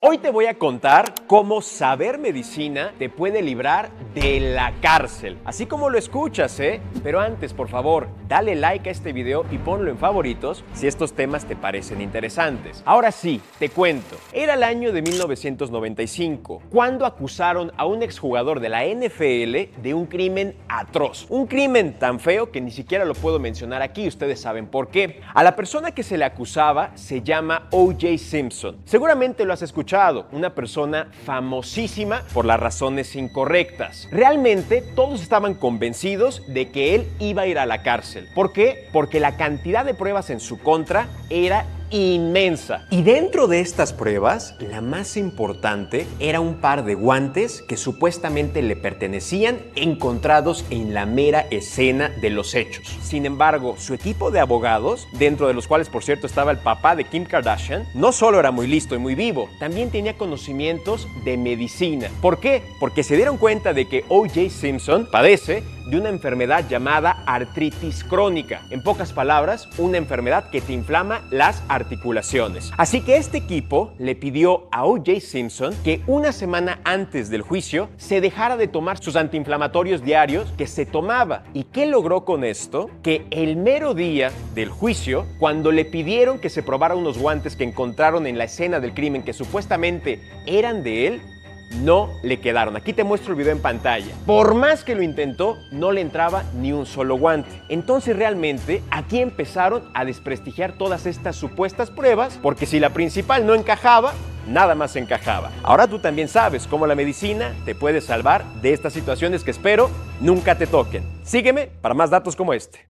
Hoy te voy a contar cómo saber medicina te puede librar de la cárcel. Así como lo escuchas, ¿eh? Pero antes, por favor, dale like a este video y ponlo en favoritos si estos temas te parecen interesantes. Ahora sí, te cuento. Era el año de 1995, cuando acusaron a un exjugador de la NFL de un crimen atroz. Un crimen tan feo que ni siquiera lo puedo mencionar aquí, ustedes saben por qué. A la persona que se le acusaba se llama O.J. Simpson. Seguramente lo has escuchado. Una persona famosísima por las razones incorrectas. Realmente todos estaban convencidos de que él iba a ir a la cárcel. ¿Por qué? Porque la cantidad de pruebas en su contra era inmensa. Y dentro de estas pruebas, la más importante era un par de guantes que supuestamente le pertenecían, encontrados en la mera escena de los hechos. Sin embargo, su equipo de abogados, dentro de los cuales por cierto estaba el papá de Kim Kardashian, no solo era muy listo y muy vivo, también tenía conocimientos de medicina. ¿Por qué? Porque se dieron cuenta de que O.J. Simpson padece de una enfermedad llamada artritis crónica. En pocas palabras, una enfermedad que te inflama las articulaciones. Así que este equipo le pidió a O.J. Simpson que una semana antes del juicio se dejara de tomar sus antiinflamatorios diarios que se tomaba. ¿Y qué logró con esto? Que el mero día del juicio, cuando le pidieron que se probara unos guantes que encontraron en la escena del crimen que supuestamente eran de él, no le quedaron. Aquí te muestro el video en pantalla. Por más que lo intentó, no le entraba ni un solo guante. Entonces realmente aquí empezaron a desprestigiar todas estas supuestas pruebas, porque si la principal no encajaba, nada más encajaba. Ahora tú también sabes cómo la medicina te puede salvar de estas situaciones que espero nunca te toquen. Sígueme para más datos como este.